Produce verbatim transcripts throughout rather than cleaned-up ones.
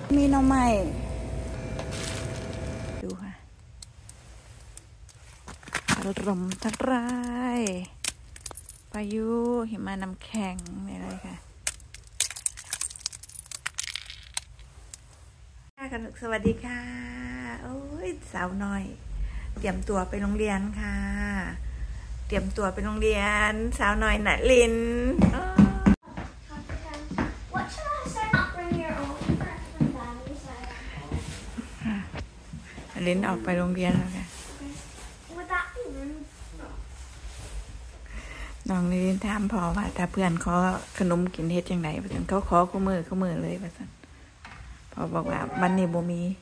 มีหน่อไม้ดูค่ะลมทลายพายุหิมะน้ำแข็งอะไรค่ะสวัสดีค่ะโอ้ยสาวน้อยเตรียมตัวไปโรงเรียนค่ะเตรียมตัวไปโรงเรียนสาวน้อยณลินลินออกไปโรงเรียนแล้วค่ะน้องลินถามพ่อว่าถ้าเพื่อนขอขนมกินเฮ็ดยังไงเพื่อนเขาขอคู่มือคู่มือเลยเพื่อนพ่อบอกว่าวันนี้บ่มี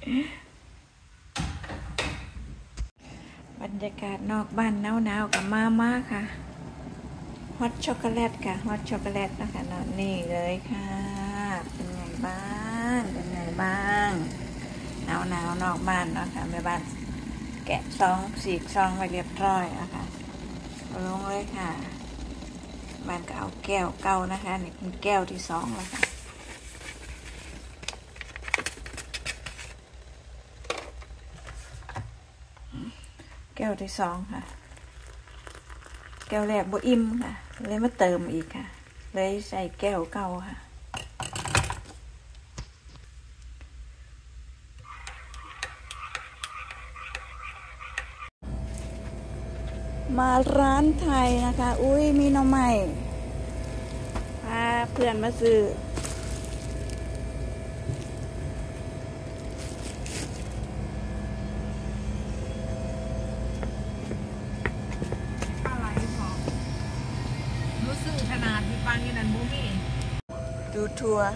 บรรยากาศนอกบ้านหนาวๆกับมาม่าค่ะฮอตช็อกโกแลตค่ะฮอตช็อกโกแลตนะคะนอนนี่เลยค่ะเป็นไงบ้างเป็นไงบ้างหนาวหนาวนอกบ้านเนาะค่ะแม่บ้านแกะซองสีกซองไว้เรียบร้อยนะคะลงเลยค่ะบ้านก็เอาแก้วเก่านะคะนี่เป็นแก้วที่สองแล้วค่ะแก้วที่สองค่ะแก้วแรกบ่อิ่มค่ะเลยมาเติมอีกค่ะเลยใส่แก้วเก่าค่ะมาร้านไทยนะคะอุ้ยมีหน่อไม้พาเพื่อนมาซื้ออะไรพอรู้สึกขนาดมีปังยี่นันบูมี่ดูทัวร์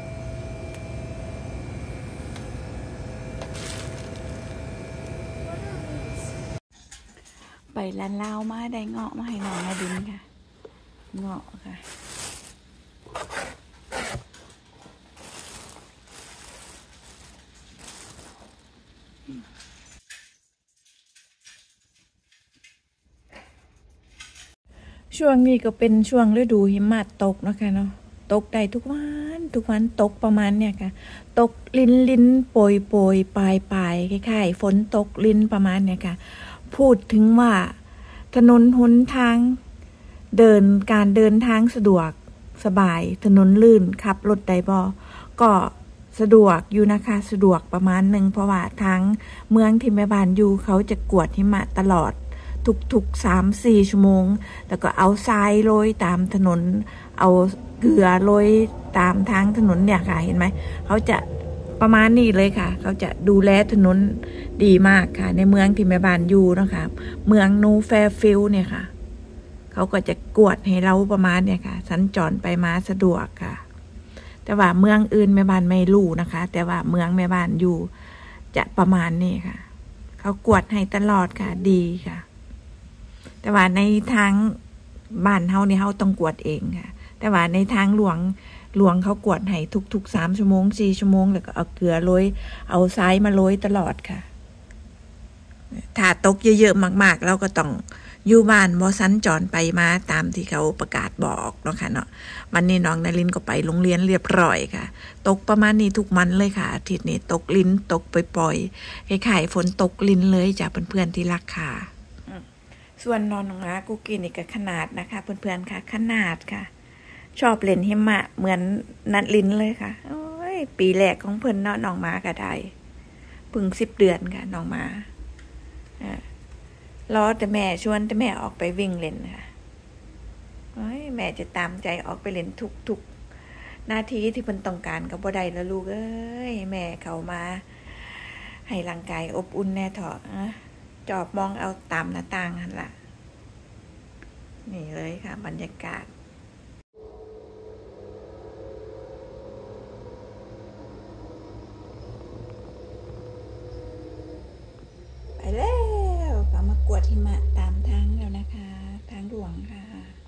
ไปร้านเล้ามาได้เงาะมาให้น้องมาดินค่ะเงาะค่ะช่วงนี้ก็เป็นช่วงฤดูหิมะตกนะคะเนาะตกได้ทุกวันทุกวันตกประมาณเนี่ยค่ะตกลินลินโปรยโปรยปลายปลายคล้ายๆฝนตกลินประมาณเนี่ยค่ะพูดถึงว่าถนนหนทางเดินการเดินทางสะดวกสบายถนนลื่นขับรถได้บ่ก็สะดวกอยู่นะคะสะดวกประมาณหนึ่งเพราะว่าทางเมืองที่แม่บ้านอยู่เขาจะกวดหิมะตลอดทุกๆสามสี่ชั่วโมงแล้วก็เอาทรายโรยตามถนนเอาเกลือโรยตามทางถนนเนี่ยค่ะเห็นไหมเขาจะประมาณนี้เลยค่ะเขาจะดูแลถนนดีมากค่ะในเมืองที่แม่บ้านอยู่นะคะเมืองนูแฟร์ฟิลด์เนี่ยค่ะเขาก็จะกวดให้เราประมาณเนี่ยค่ะสัญจรไปมาสะดวกค่ะแต่ว่าเมืองอื่นแม่บ้านไม่รู้นะคะแต่ว่าเมืองแม่บ้านอยู่จะประมาณนี้ค่ะเขากวดให้ตลอดค่ะดีค่ะแต่ว่าในทางบ้านเฮาเนี่ยเฮาต้องกวดเองค่ะแต่ว่าในทางหลวงหลวงเขากวดให้ทุกๆสามชั่วโมงสี่ชั่วโมงแล้วก็เอาเกลือโรยเอาทรายมาโรยตลอดค่ะถ้าตกเยอะๆมากๆเราก็ต้องอยู่บ้านบ่สัญจรไปมาตามที่เขาประกาศบอกเนาะค่ะเนาะวันนี้น้องนลินก็ไปโรงเรียนเรียบร้อยค่ะตกประมาณนี้ทุกวันเลยค่ะอาทิตย์นี้ตกลิ้นตกปล่อยๆคล้ายๆฝนตกลิ้นเลยจ้ะเพื่อนๆที่รักค่ะส่วนนอนของอากูกินนี่ก็ขนาดนะคะเพื่อนๆค่ะขนาดค่ะชอบเล่นหิมะเหมือนนัดลิ้นเลยค่ะโอ้ยปีแรกของเพื่อนเนาะน้องมาก็ได้เพิ่งสิบเดือนค่ะน้องมารอแต่แม่ชวนแต่แม่ออกไปวิ่งเล่นค่ะโอ้ยแม่จะตามใจออกไปเล่นทุกๆหน้าที่ที่เพิ่นต้องการก็บ่ได้แล้วลูกเอ้ยแม่เขามาให้ร่างกายอบอุ่นแน่เถอะจอบมองเอาตามหน้าต่างนั่นล่ะนี่เลยค่ะบรรยากาศไปแล้วก็มากวดหิมะตามทางแล้วนะคะทางหลวงค่ะ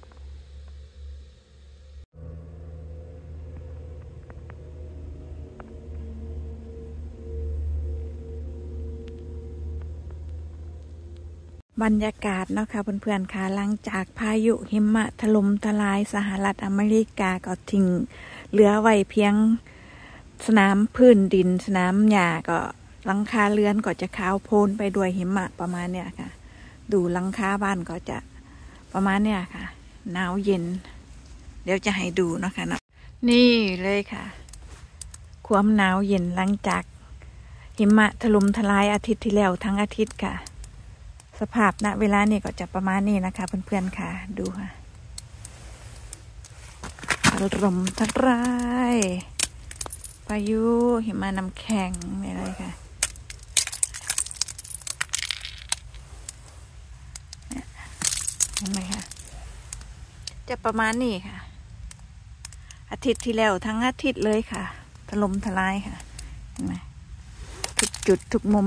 บรรยากาศเนาะค่ะเพื่อนๆค่ะหลังจากพายุหิมะถล่มทลายสหรัฐอเมริกาก็ทิ้งเหลือไว้เพียงสนามพื้นดินสนามหญ้าก็หลังคาเรือนก็จะขาวโพลนไปด้วยหิมะประมาณเนี้ยค่ะดูหลังคาบ้านก็จะประมาณเนี้ยค่ะหนาวเย็นเดี๋ยวจะให้ดูนะคะนะนี่เลยค่ะความหนาวเย็นหลังจากหิมะถล่มทลายอาทิตย์ที่แล้วทั้งอาทิตย์ค่ะสภาพณเวลานี่ก็จะประมาณนี้นะคะเพื่อนๆค่ะดูค่ะลมทัดร้ายพายุหิมะน้ำแข็งอะไรค่ะเห็นไหมคะจะประมาณนี้ค่ะอาทิตย์ที่แล้วทั้งอาทิตย์เลยค่ะถล่มทลายค่ะเห็นไหมทุกจุดทุกมุม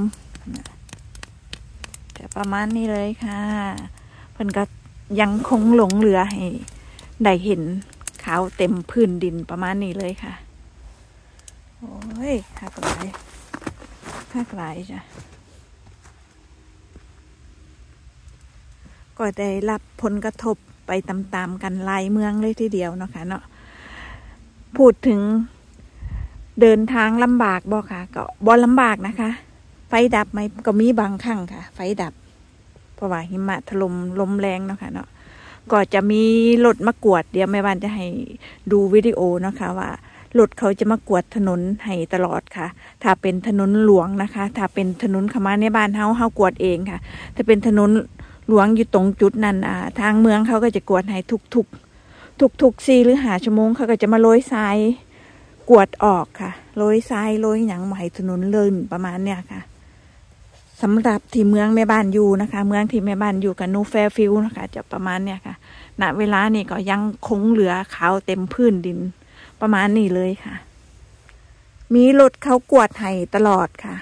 จะประมาณนี้เลยค่ะเพิ่นก็ยังคงหลงเหลือให้ได้เห็นขาวเต็มพื้นดินประมาณนี้เลยค่ะโอ้ยคักหลายคักหลายจ้ะก็ได้รับผลกระทบไปตามๆกันหลายเมืองเลยทีเดียวเนาะค่ะเนาะพูดถึงเดินทางลำบากบ่ค่ะก็บ่ลำบากนะคะไฟดับไหมก็มีบางครั้งค่ะไฟดับเพราะว่าหิมะถล่มลมแรงเนาะค่ะเนาะก็จะมีรถมากวดเดี๋ยวแม่บ้านจะให้ดูวิดีโอนะคะว่ารถเขาจะมากวดถนนให้ตลอดค่ะถ้าเป็นถนนหลวงนะคะถ้าเป็นถนนขมาในบ้านเฮาเฮากวดเองค่ะถ้าเป็นถนนหลวงอยู่ตรงจุดนั้นอ่าทางเมืองเขาก็จะกวดให้ทุกทุกทุกทุกสี่หรือหาชั่วโมงเขาก็จะมาโรยทรายกวดออกค่ะโรยทรายโรยหยังใหม่ถนนเลื่นประมาณเนี้ยค่ะสำหรับที่เมืองแม่บ้านอยู่นะคะเมืองที่แม่บ้านอยู่กับนูแฟร์ฟิลด์นะคะจะประมาณเนี้ยค่ะณเวลานี่ก็ยังคงเหลือขาวเต็มพื้นดินประมาณนี้เลยค่ะมีรถเขากวดให้ตลอดค่ะ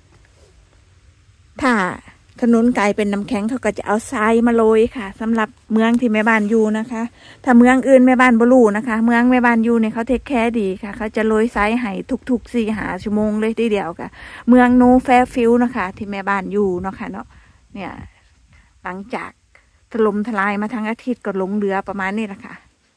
ถ้าถนนไกลเป็นน้ำแข็งเขาก็จะเอาทรายมาโรยค่ะสำหรับเมืองที่แม่บ้านอยู่นะคะถ้าเมืองอื่นแม่บ้านบ่รู้นะคะเมืองแม่บ้านอยู่เนี่ยเขาเทคแคร์ดีค่ะเขาจะโรยทรายให้ทุกๆสี่หาชั่วโมงเลยทีเดียวค่ะเมืองนูแฟร์ฟิลด์นะคะที่แม่บ้านอยู่เนาะค่ะเนาะเนี่ยหลังจากถล่มทลายมาทั้งอาทิตย์ก็ลงเรือประมาณนี้แหละค่ะ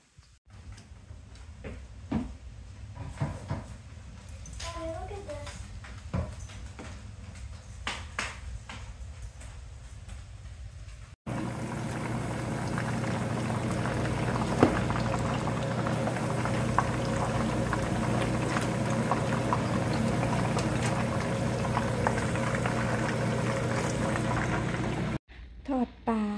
ทอดปลา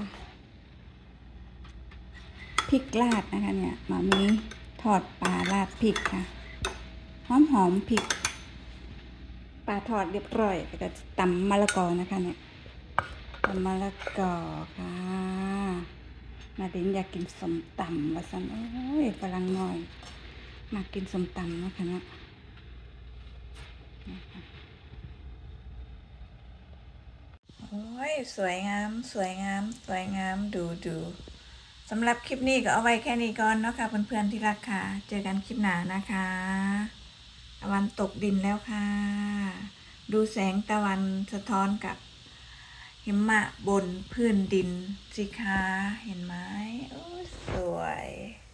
พริกราดนะคะเนี่ยมามีทอดปลาราดพริกค่ะหอมหอมพริกปลาทอดเรียบร้อยแล้วก็ตำมะละกอนะคะเนี่ยตำมะละกอค่ะนาดินอยากกินส้มตำว่าสันโอ้ยกำลังหน่อยมากินส้มตำนะคะเนี่ยโอ้ยสวยงามสวยงามสวยงามดูดูสำหรับคลิปนี้ก็เอาไว้แค่นี้ก่อนเนาะค่ะเพื่อนๆที่รักค่ะเจอกันคลิปหน้านะคะตะวันตกดินแล้วค่ะดูแสงตะวันสะท้อนกับหิมะบนพื้นดินสิคะเห็นไหมโอ้สวย